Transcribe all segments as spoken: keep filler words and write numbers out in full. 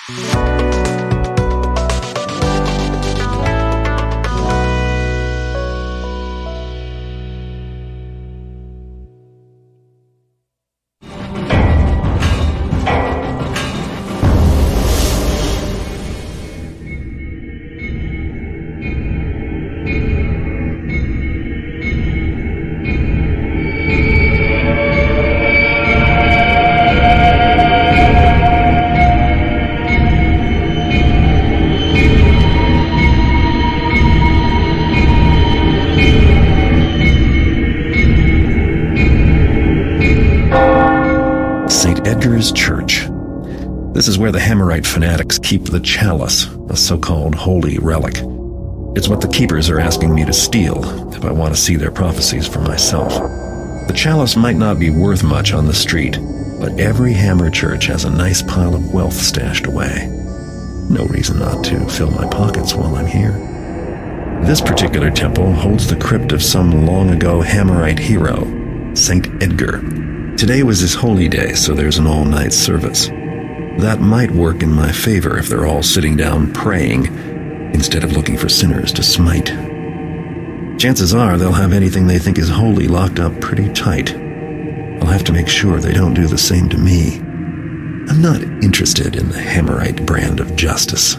Edgar's church. This is where the Hammerite fanatics keep the chalice, a so-called holy relic. It's what the keepers are asking me to steal if I want to see their prophecies for myself. The chalice might not be worth much on the street, but every Hammer church has a nice pile of wealth stashed away. No reason not to fill my pockets while I'm here. This particular temple holds the crypt of some long-ago Hammerite hero, Saint Edgar. Today was his holy day, so there's an all-night service. That might work in my favor if they're all sitting down praying, instead of looking for sinners to smite. Chances are they'll have anything they think is holy locked up pretty tight. I'll have to make sure they don't do the same to me. I'm not interested in the Hammerite brand of justice.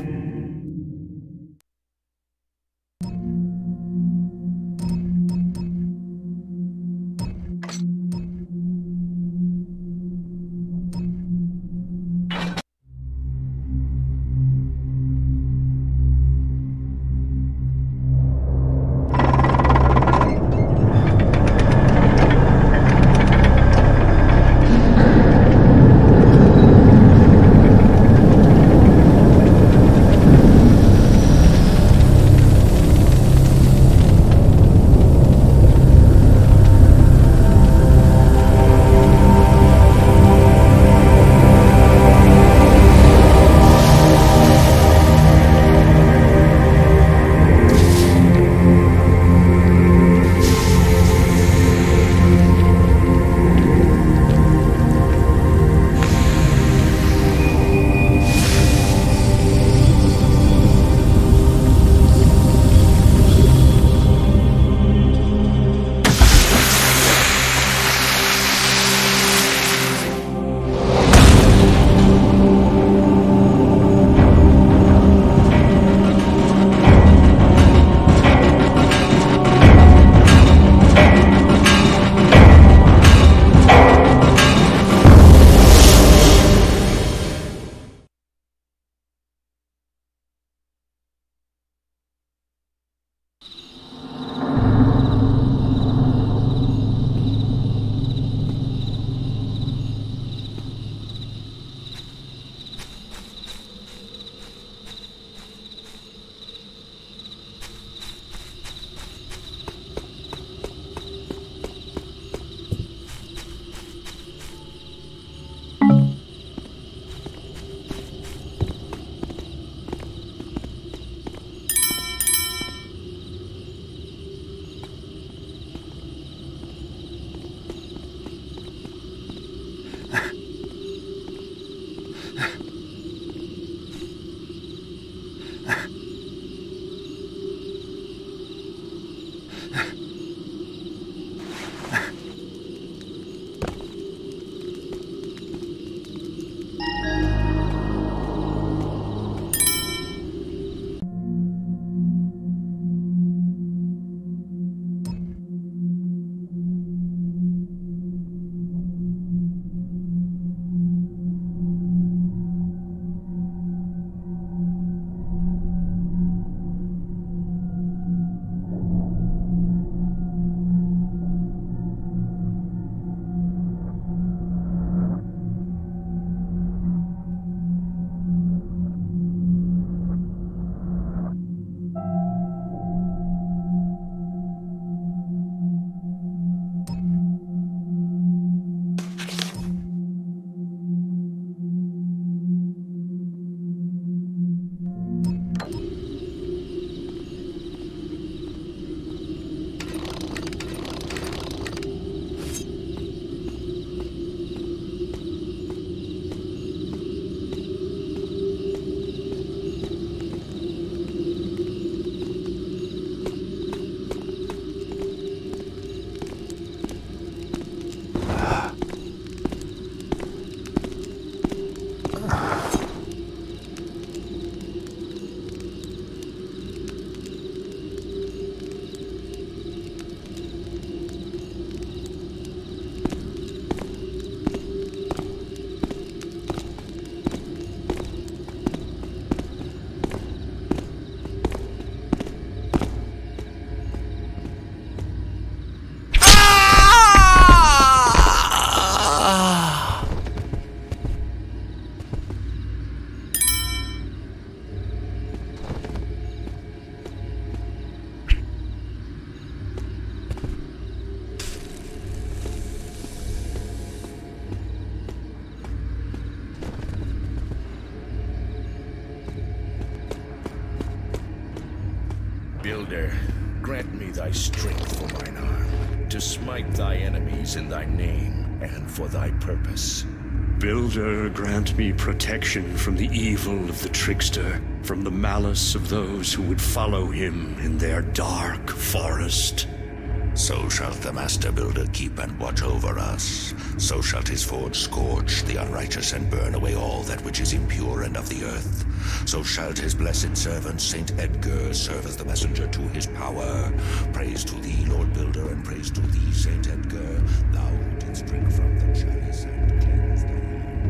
Builder, grant me thy strength for mine arm, to smite thy enemies in thy name and for thy purpose. Builder, grant me protection from the evil of the trickster, from the malice of those who would follow him in their dark forest. So shall the Master Builder keep and watch over us. So shall his forge scorch the unrighteous and burn away all that which is impure and of the earth. So shall his blessed servant Saint Edgar serve as the messenger to his power. Praise to thee, Lord Builder, and praise to thee, Saint Edgar, thou who didst drink from the chalice and cleanse thy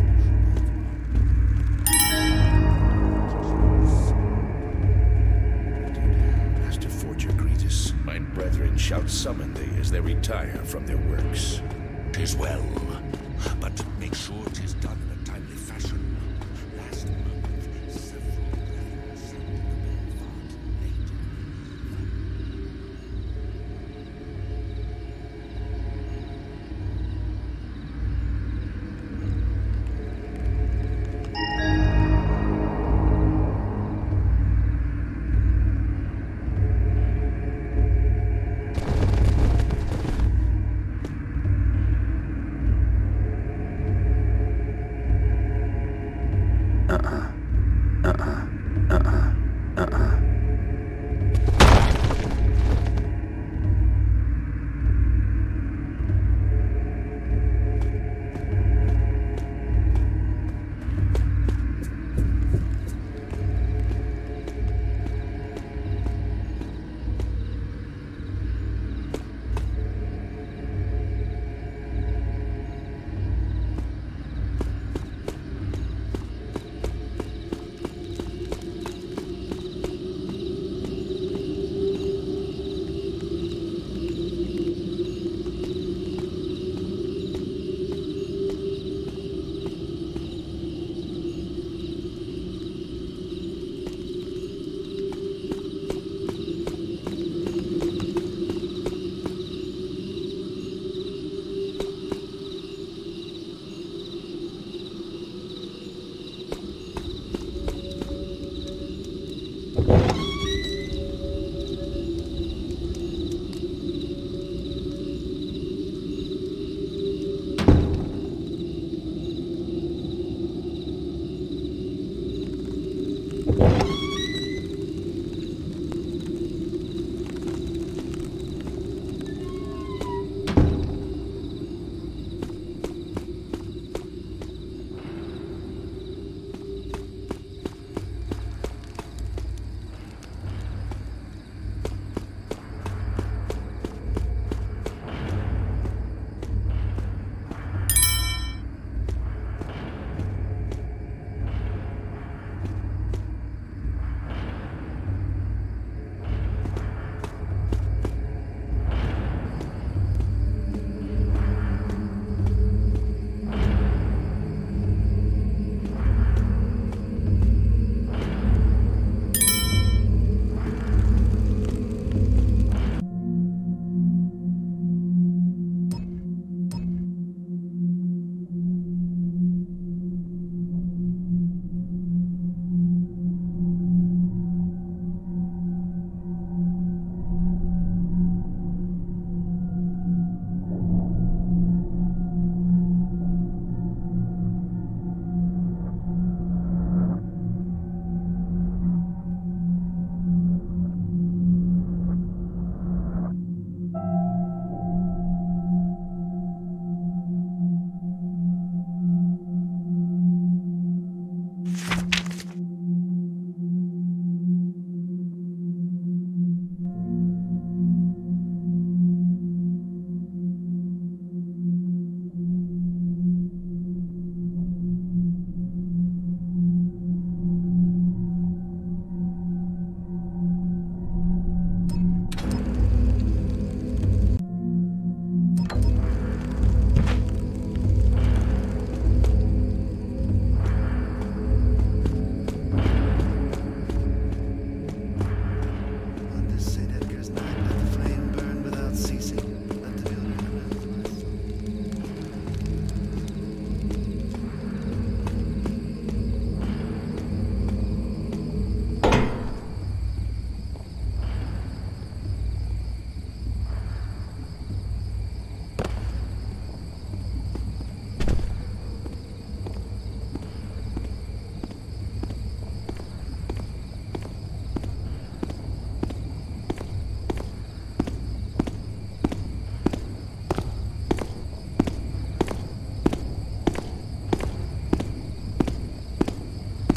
Master Forger Gretus, my brethren shall summon thee as they retire from their works. Tis well, but make sure tis done in a timely fashion. Last month, several brethren sent the Belfort late.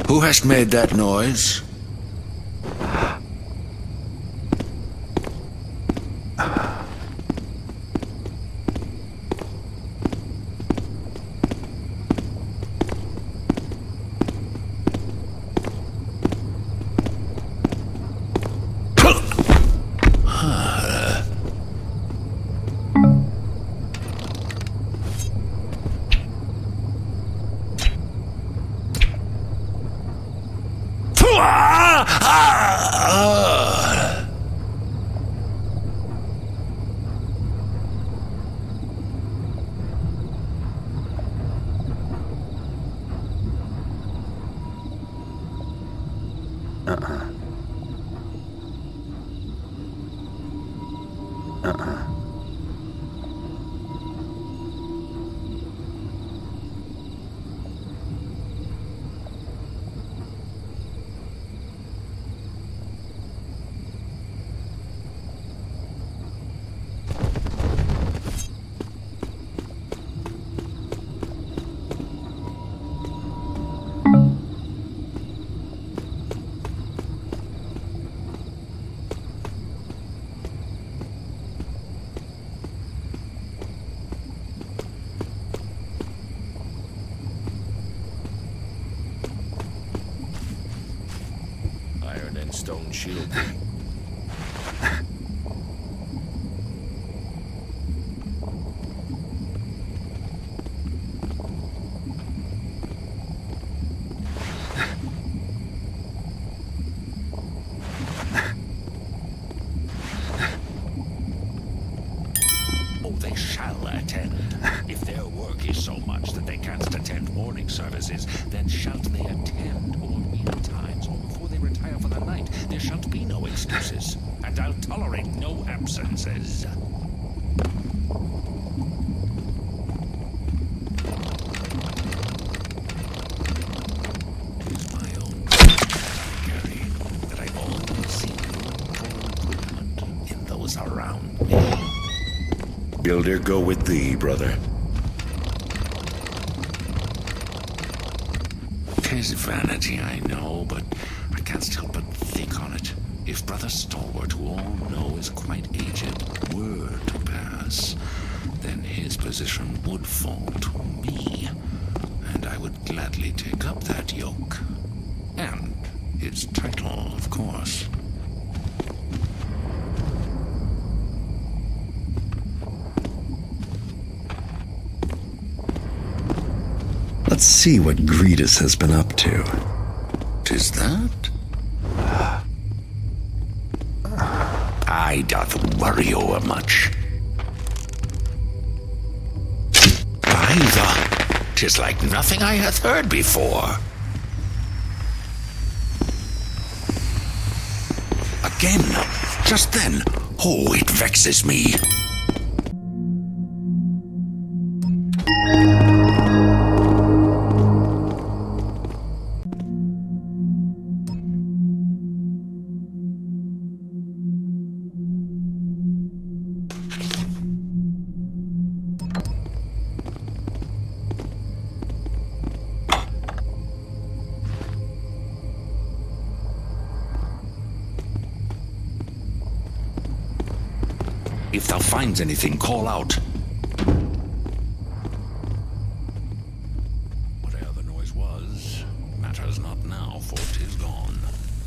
Who hast made that noise? Uh-uh. Uh-uh. Stone shield. Oh, they shall attend. If their work is so much that they canst attend morning services, then shalt they attend all meal times, or before they retire for the night. There shalt be no excuses, and I'll tolerate no absences. It is my own carry that I always seek improvement in those around me. Builder, go with thee, brother. 'Tis vanity, I know, but I can't help but think on it. If Brother Stalwart, who all know is quite aged, were to pass, then his position would fall to me, and I would gladly take up that yoke. And his title, of course. Let's see what Gretus has been up to. 'Tis that? I doth worry o'er much. By the, 'tis like nothing I hath heard before. Again, just then, oh, it vexes me. If thou finds anything, call out. Whatever the noise was, matters not now, for 'tis gone.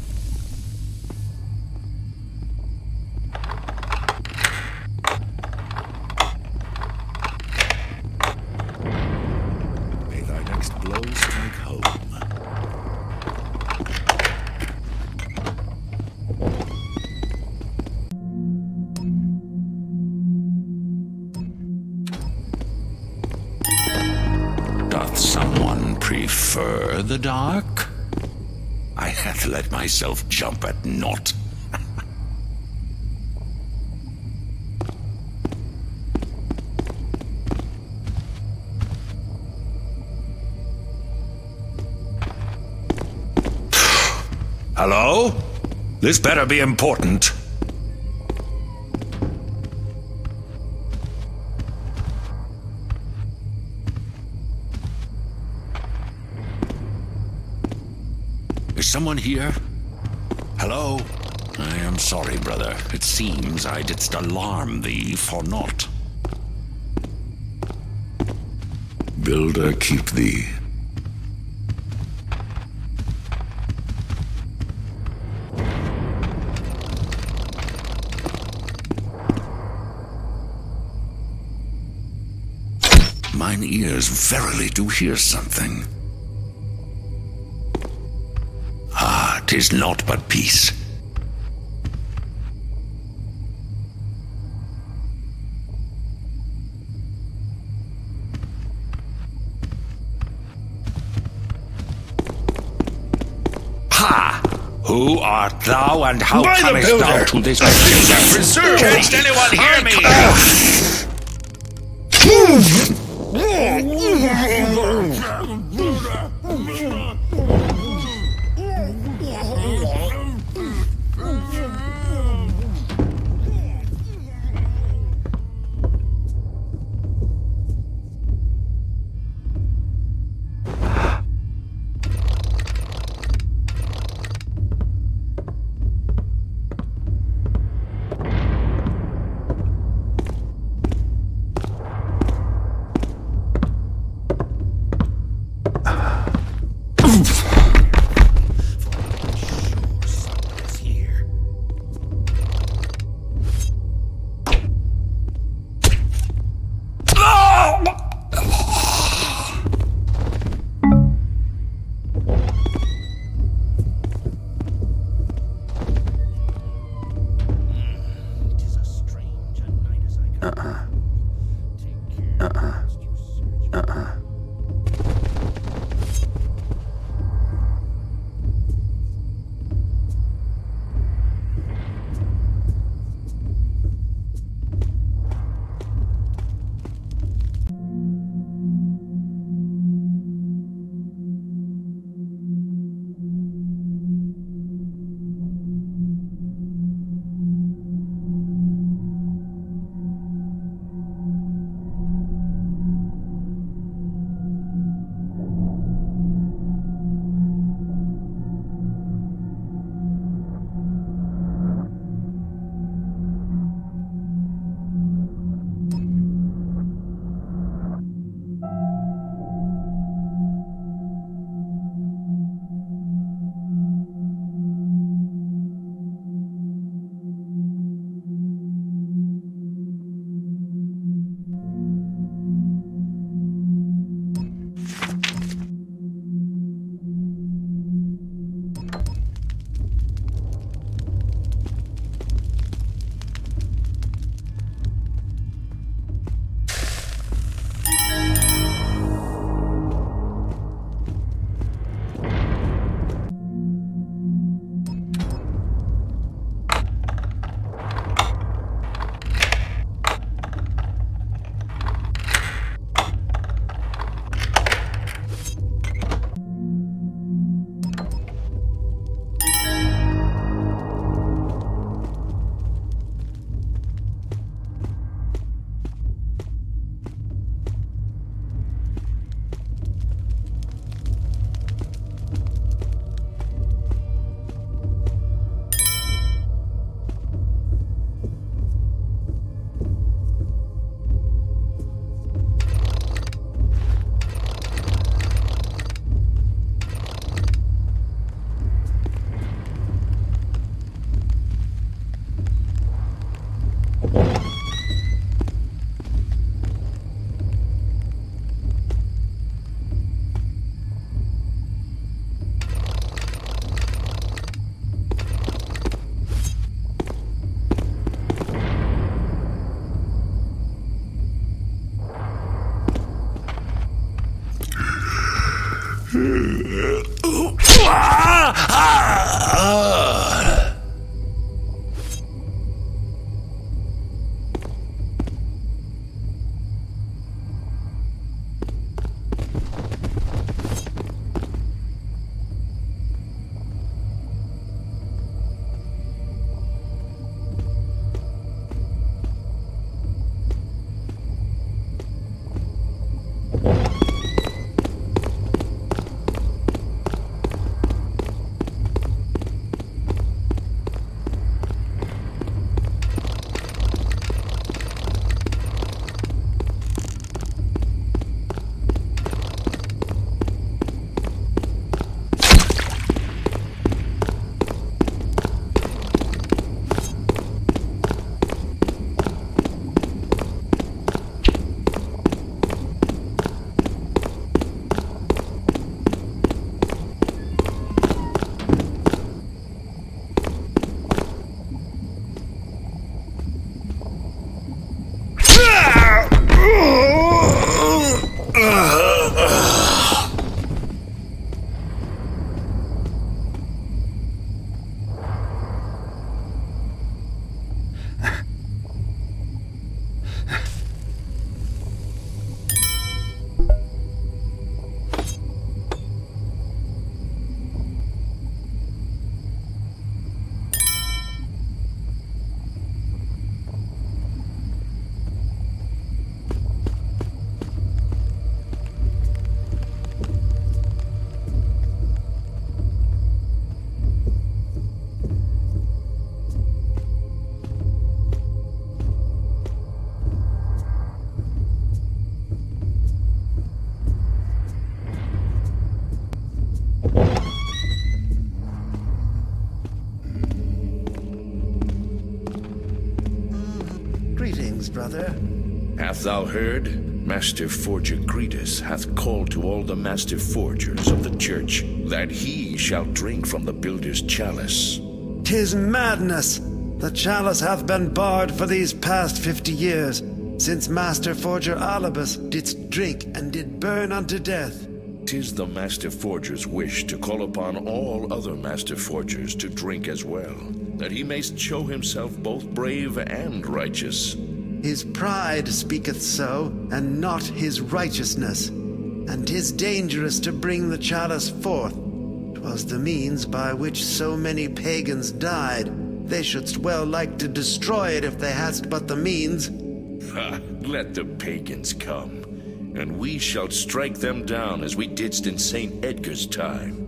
May thy next blow strike home. Someone prefer the dark? I hath let myself jump at naught. Hello? This better be important. Is someone here? Hello? I am sorry, brother. It seems I didst alarm thee for naught. Builder keep thee. Mine ears verily do hear something. Ah, 'tis naught but peace. Ha! Who art thou, and how By the comest builder! thou to this I place? I preserve Canst anyone hear me? brother. Hath thou heard? Master Forger Gretus hath called to all the Master Forgers of the Church, that he shall drink from the Builder's chalice. 'Tis madness! The chalice hath been barred for these past fifty years, since Master Forger Alibus didst drink and did burn unto death. 'Tis the Master Forger's wish to call upon all other Master Forgers to drink as well, that he may show himself both brave and righteous. His pride speaketh so, and not his righteousness. And 'tis dangerous to bring the chalice forth. 'Twas the means by which so many pagans died. They shouldst well like to destroy it if they hadst but the means. Ha! Let the pagans come, and we shall strike them down as we didst in Saint Edgar's time.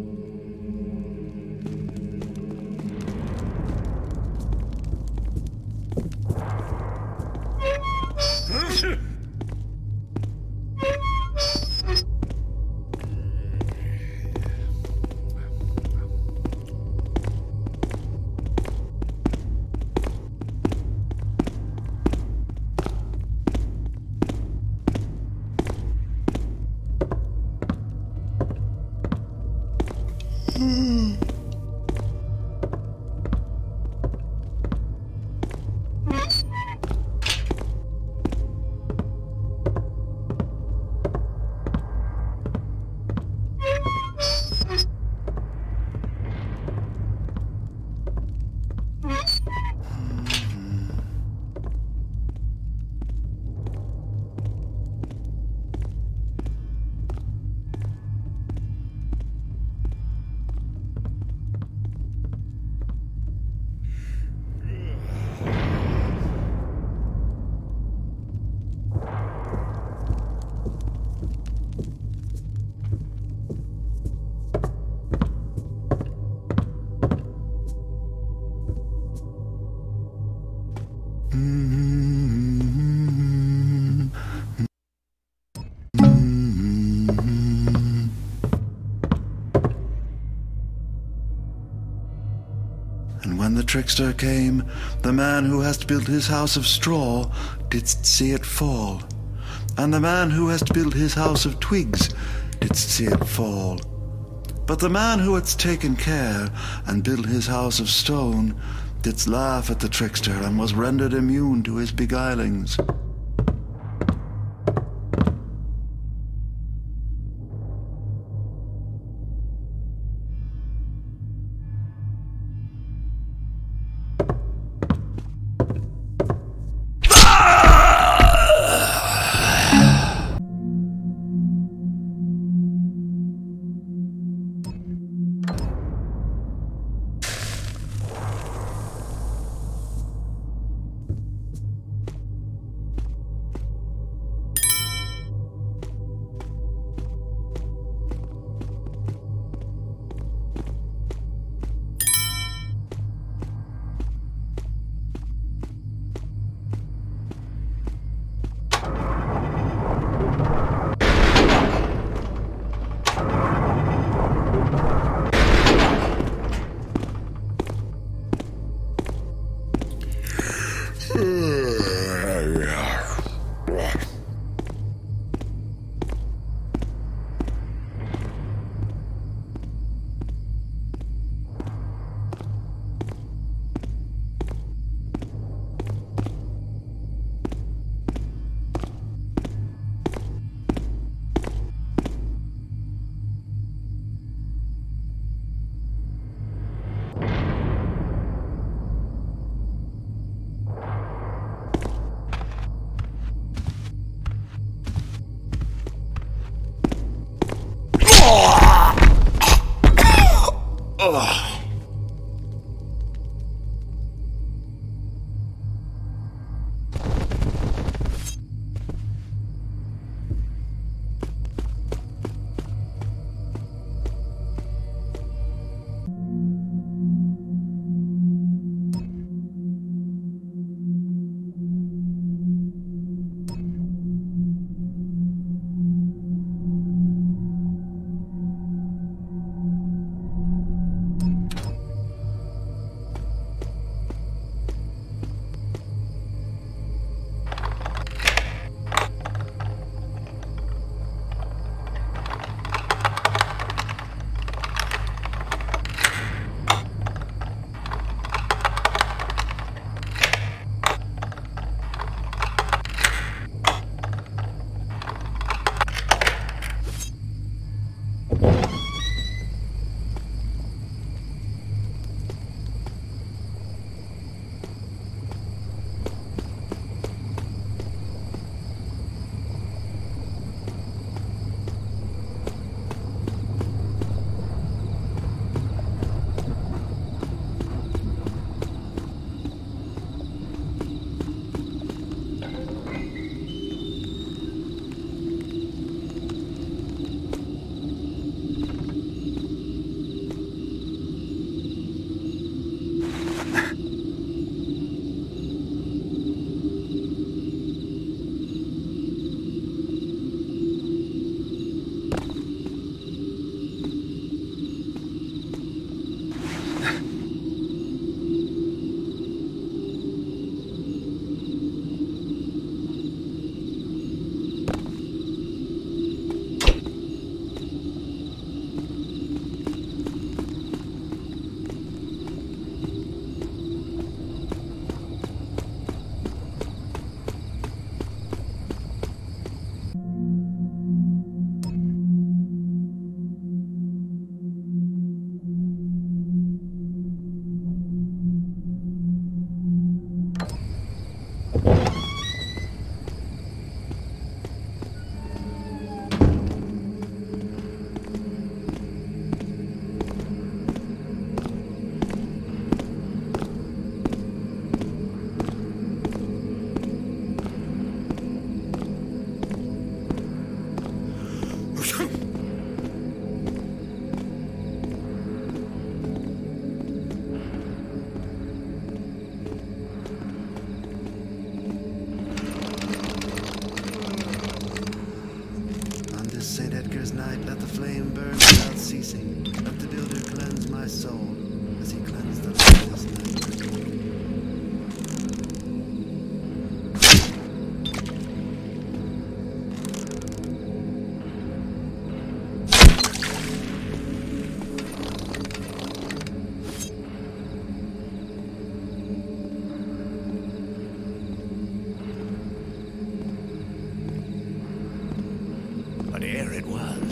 And when the trickster came, the man who hast built his house of straw didst see it fall, and the man who hast built his house of twigs didst see it fall. But the man who hadst taken care and built his house of stone didst laugh at the trickster and was rendered immune to his beguilings.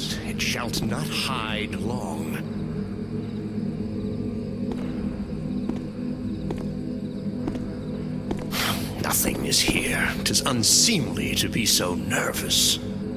but it shalt not hide long. Nothing is here. 'Tis unseemly to be so nervous.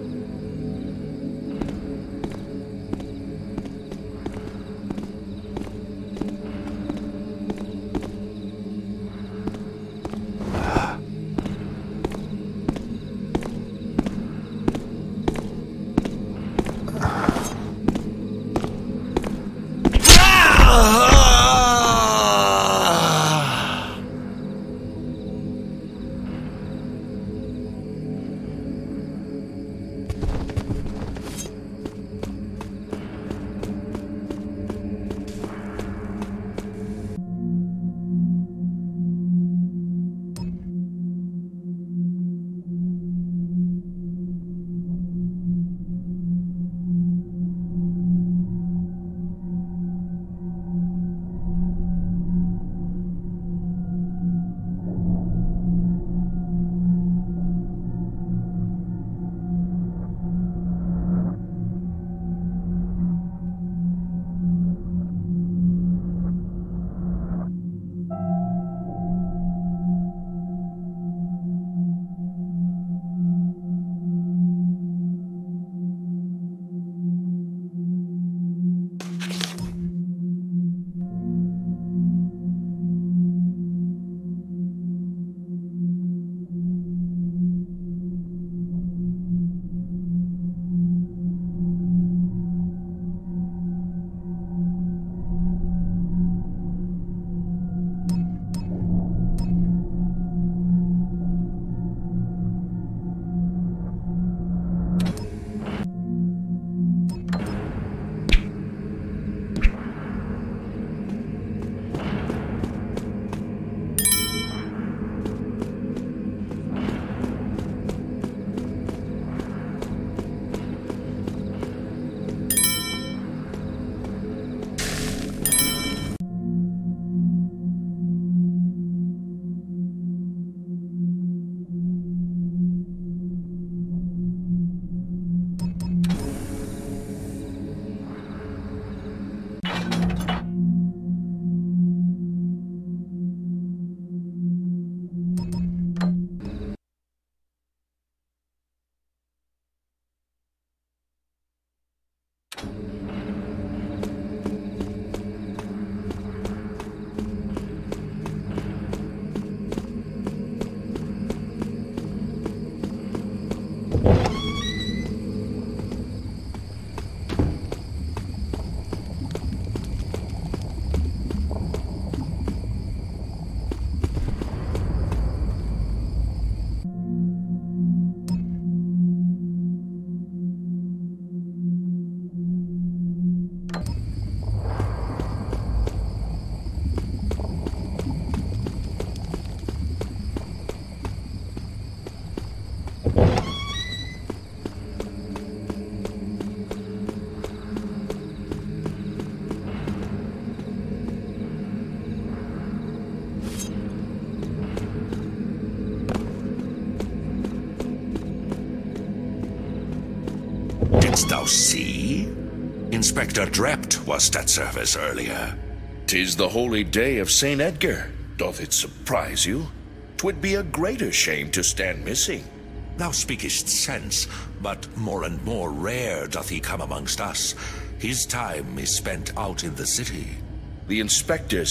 Didst thou see? Inspector Drept was at service earlier. 'Tis the holy day of Saint Edgar. Doth it surprise you? 'Twould be a greater shame to stand missing. Thou speakest sense, but more and more rare doth he come amongst us. His time is spent out in the city. The inspector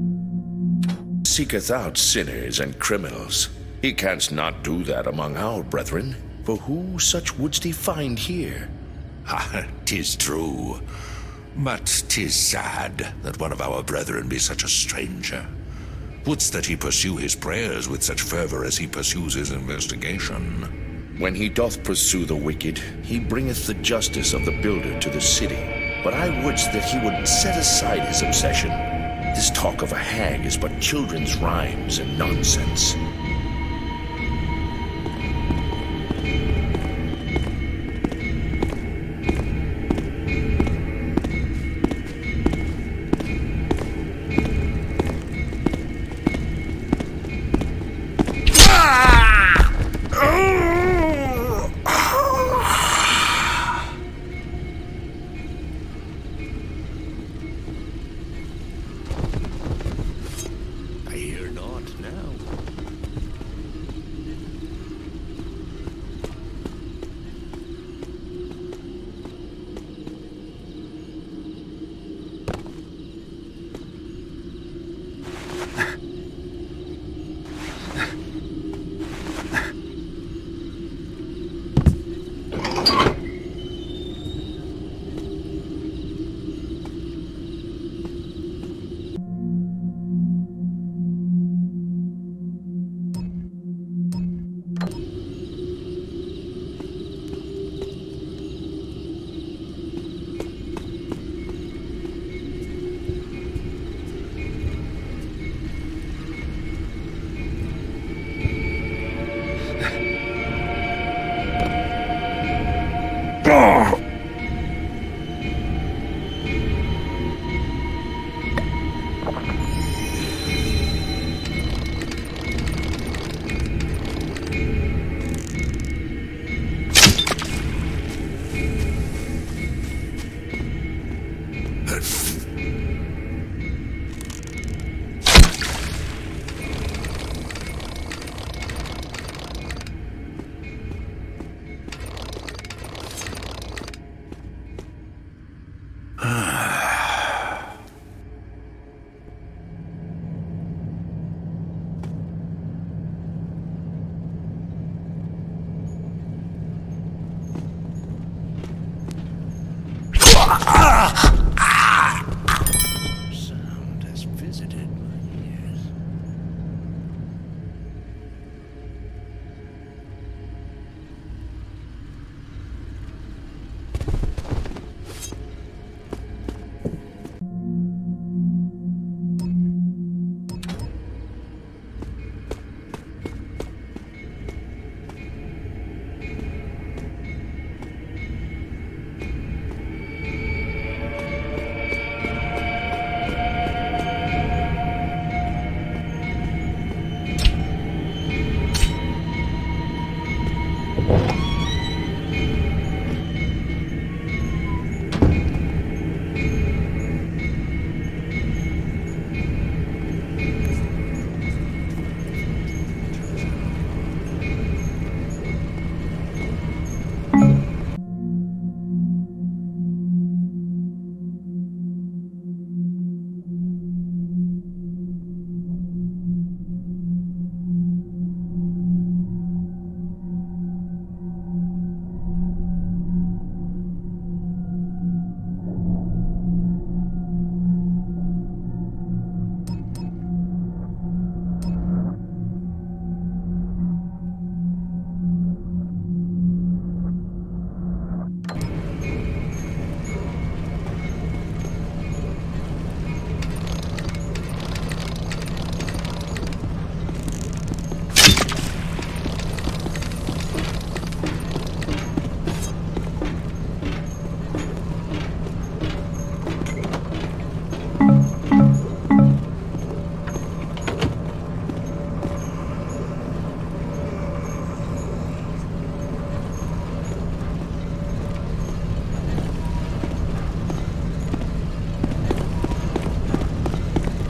seeketh out sinners and criminals. He canst not do that among our brethren, for who such wouldst he find here? Ha, 'tis true. But 'tis sad that one of our brethren be such a stranger. Wouldst that he pursue his prayers with such fervor as he pursues his investigation? When he doth pursue the wicked, he bringeth the justice of the builder to the city. But I wouldst that he would set aside his obsession. This talk of a hag is but children's rhymes and nonsense.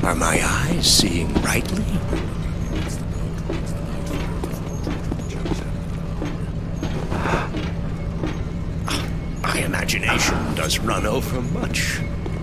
Are my eyes seeing rightly? My imagination does run over much.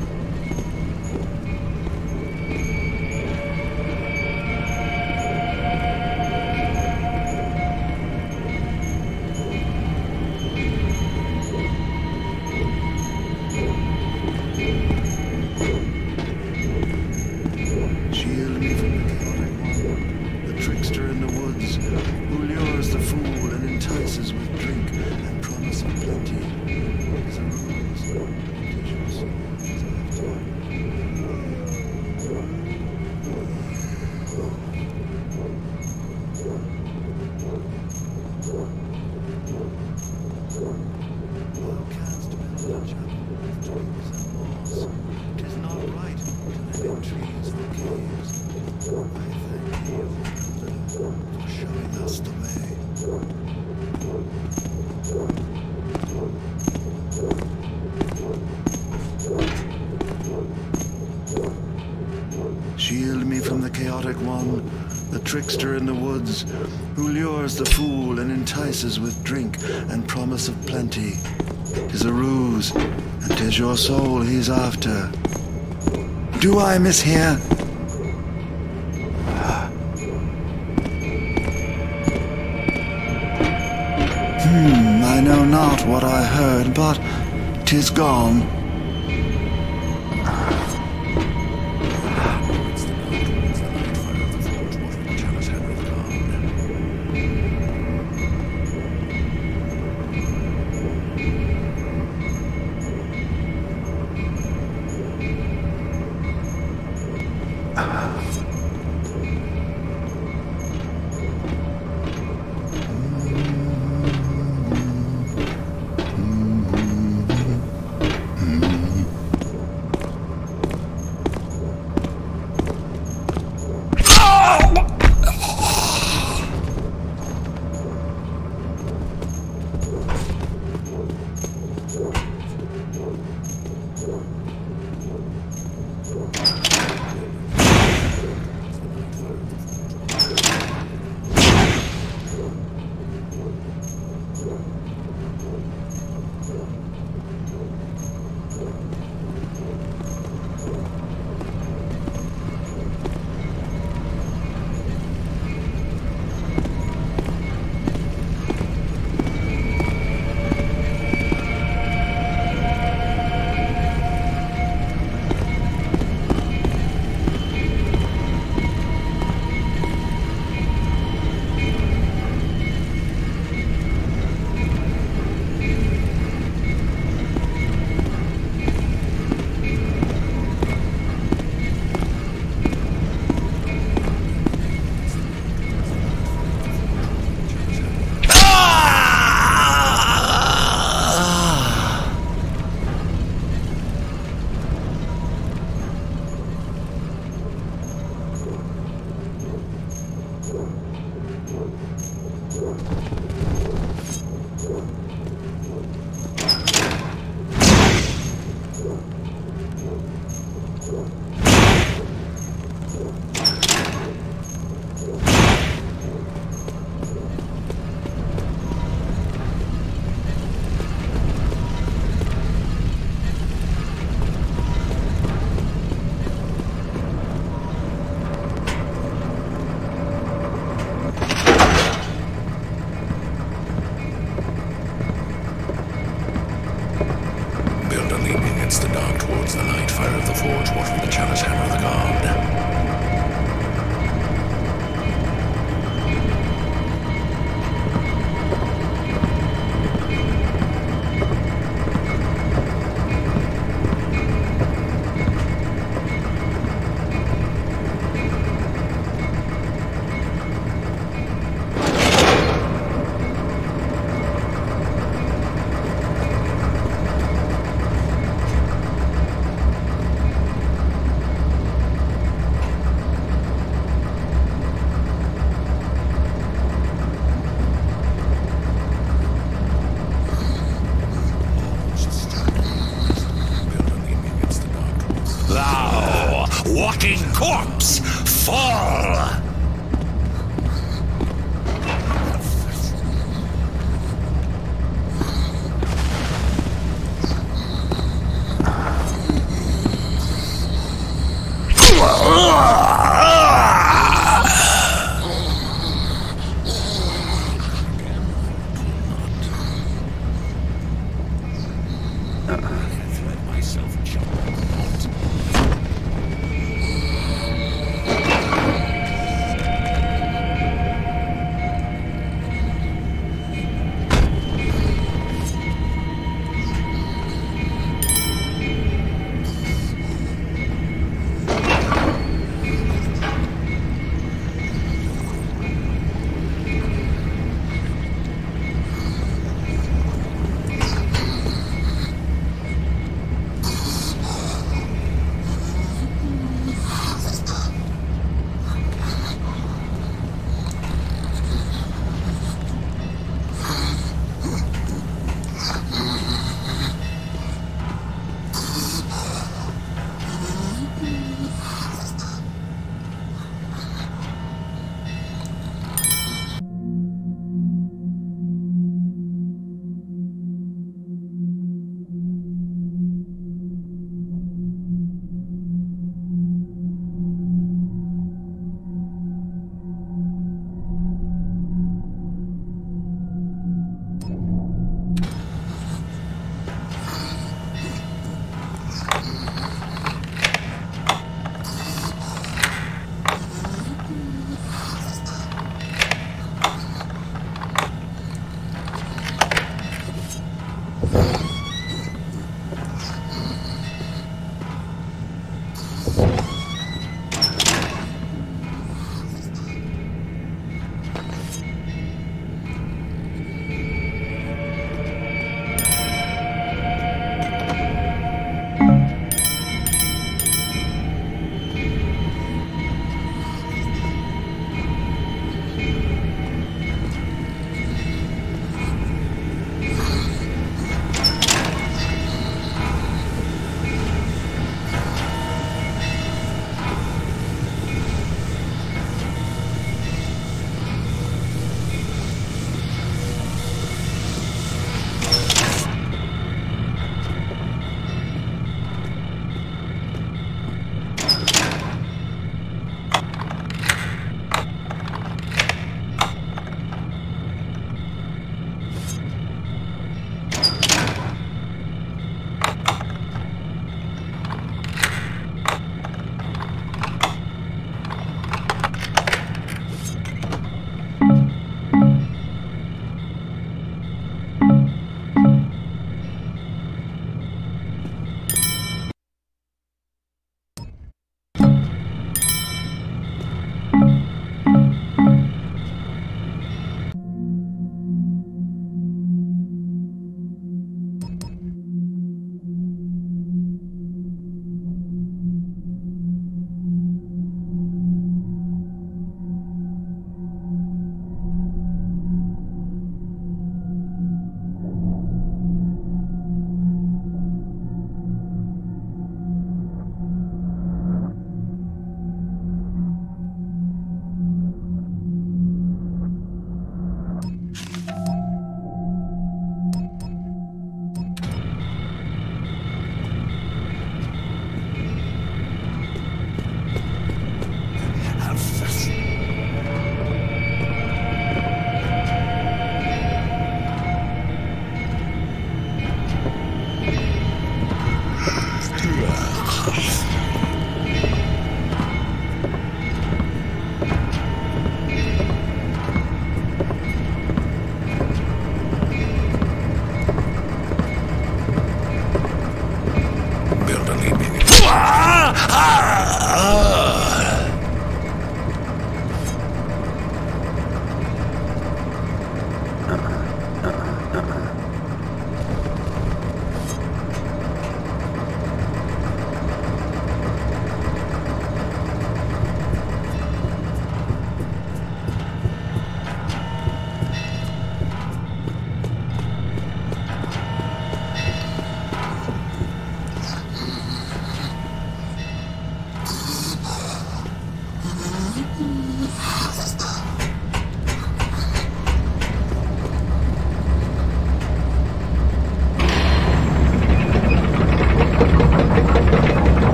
Shield me from the chaotic one, the trickster in the woods, who lures the fool and entices with drink and promise of plenty. 'Tis a ruse, and 'tis your soul he's after. Do I mishear? Hmm, I know not what I heard, but 'tis gone. Against the dark towards the light fire of the forge, what of the chalice hammer of the god? walking corpse, fall!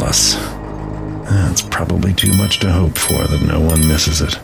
chalice. That's probably too much to hope for that no one misses it.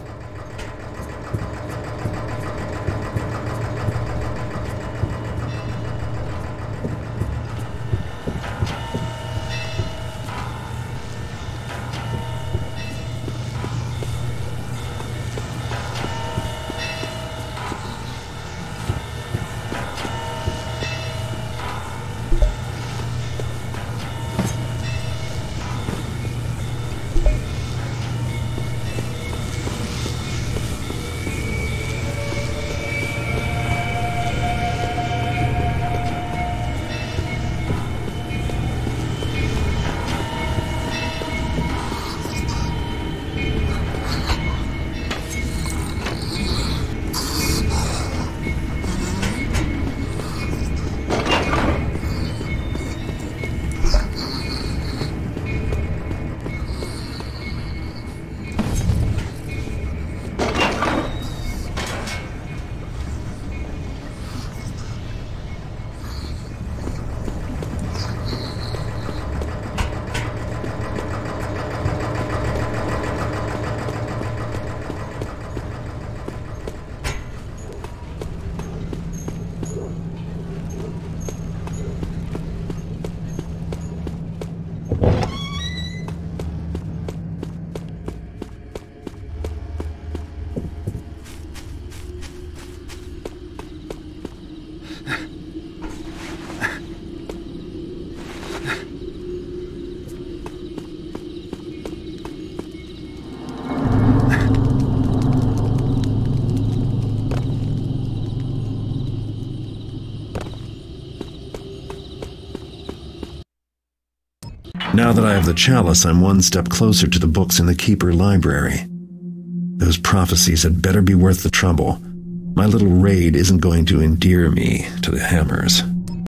Now that I have the chalice, I'm one step closer to the books in the Keeper library. Those prophecies had better be worth the trouble. My little raid isn't going to endear me to the Hammers.